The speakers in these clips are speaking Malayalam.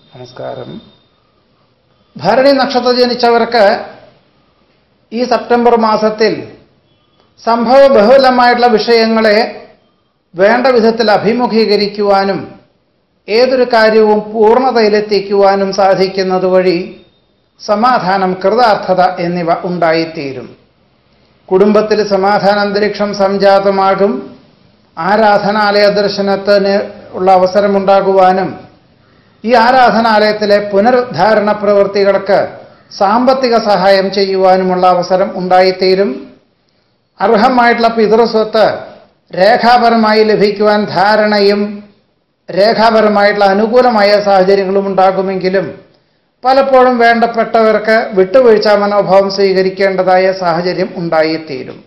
നമസ്കാരം. ഭരണി നക്ഷത്രത്തിൽ ജനിച്ചവർക്ക് ഈ സെപ്റ്റംബർ മാസത്തിൽ സംഭവ ബഹുലമായിട്ടുള്ള വിഷയങ്ങളെ വേണ്ട വിധത്തിൽ അഭിമുഖീകരിക്കുവാനും ഏതൊരു കാര്യവും പൂർണ്ണതയിലെത്തിക്കുവാനും സാധിക്കുന്നത് വഴി സമാധാനം, കൃതാർത്ഥത എന്നിവ ഉണ്ടായിത്തീരും. കുടുംബത്തിൽ സമാധാന അന്തരീക്ഷം സംജാതമാകും. ആരാധനാലയ ദർശനത്തിന് ഉള്ള അവസരമുണ്ടാകുവാനും ഈ ആരാധനാലയത്തിലെ പുനരുദ്ധാരണ പ്രവൃത്തികൾക്ക് സാമ്പത്തിക സഹായം ചെയ്യുവാനുമുള്ള അവസരം ഉണ്ടായിത്തീരും. അർഹമായിട്ടുള്ള പിതൃസ്വത്ത് രേഖാപരമായി ലഭിക്കുവാൻ ധാരണയും രേഖാപരമായിട്ടുള്ള അനുകൂലമായ സാഹചര്യങ്ങളും ഉണ്ടാകുമെങ്കിലും പലപ്പോഴും വേണ്ടപ്പെട്ടവർക്ക് വിട്ടുവീഴ്ച മനോഭാവം സ്വീകരിക്കേണ്ടതായ സാഹചര്യം ഉണ്ടായിത്തീരും.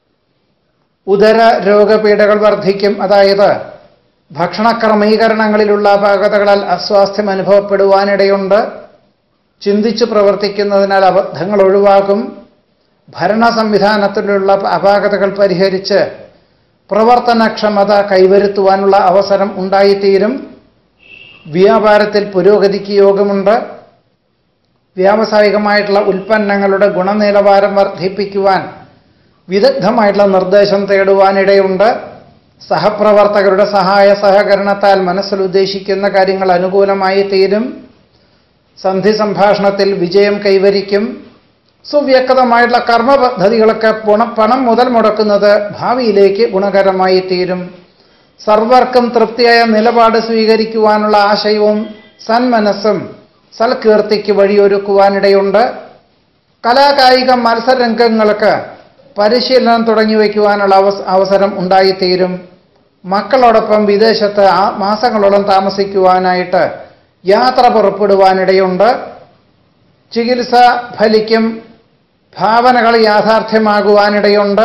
ഉദര രോഗപീഠകൾ വർദ്ധിക്കും. അതായത് ഭക്ഷണ ക്രമീകരണങ്ങളിലുള്ള അപാകതകളാൽ അസ്വാസ്ഥ്യം അനുഭവപ്പെടുവാനിടയുണ്ട്. ചിന്തിച്ചു പ്രവർത്തിക്കുന്നതിനാൽ അബദ്ധങ്ങൾ ഒഴിവാകും. ഭരണ സംവിധാനത്തിലുള്ള അപാകതകൾ പരിഹരിച്ച് പ്രവർത്തനക്ഷമത കൈവരുത്തുവാനുള്ള അവസരം ഉണ്ടായിത്തീരും. വ്യാപാരത്തിൽ പുരോഗതിക്ക് യോഗമുണ്ട്. വ്യാവസായികമായിട്ടുള്ള ഉൽപ്പന്നങ്ങളുടെ ഗുണനിലവാരം വർദ്ധിപ്പിക്കുവാൻ വിദഗ്ധമായിട്ടുള്ള നിർദ്ദേശം തേടുവാനിടയുണ്ട്. സഹപ്രവർത്തകരുടെ സഹായ സഹകരണത്താൽ മനസ്സിൽ ഉദ്ദേശിക്കുന്ന കാര്യങ്ങൾ അനുകൂലമായി തീരും. സന്ധി സംഭാഷണത്തിൽ വിജയം കൈവരിക്കും. സുവ്യക്തമായിട്ടുള്ള കർമ്മ പദ്ധതികളൊക്കെ പണം മുതൽ മുടക്കുന്നത് ഭാവിയിലേക്ക് ഗുണകരമായി തീരും. സർവർക്കും തൃപ്തിയായ നിലപാട് സ്വീകരിക്കുവാനുള്ള ആശയവും സന്മനസ്സും സൽകീർത്തിക്ക് വഴിയൊരുക്കുവാനിടയുണ്ട്. കലാകായിക മത്സരരംഗങ്ങൾക്ക് പരിശീലനം തുടങ്ങി വയ്ക്കുവാനുള്ള അവസരം ഉണ്ടായിത്തീരും. മക്കളോടൊപ്പം വിദേശത്ത് മാസങ്ങളോളം താമസിക്കുവാനായിട്ട് യാത്ര പുറപ്പെടുവാനിടയുണ്ട്. ചികിത്സ ഫലിക്കും. ഭാവനകൾ യാഥാർത്ഥ്യമാകുവാനിടയുണ്ട്.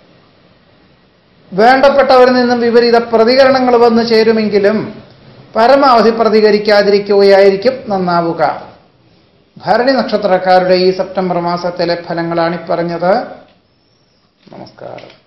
വേണ്ടപ്പെട്ടവരിൽ നിന്നും വിപരീത പ്രതികരണങ്ങൾ വന്നു ചേരുമെങ്കിലും പരമാവധി പ്രതികരിക്കാതിരിക്കുകയായിരിക്കും നന്നാവുക. ഭരണി നക്ഷത്രക്കാരുടെ ഈ സെപ്റ്റംബർ മാസത്തിലെ ഫലങ്ങളാണ് പറഞ്ഞത്. നമസ്കാരം.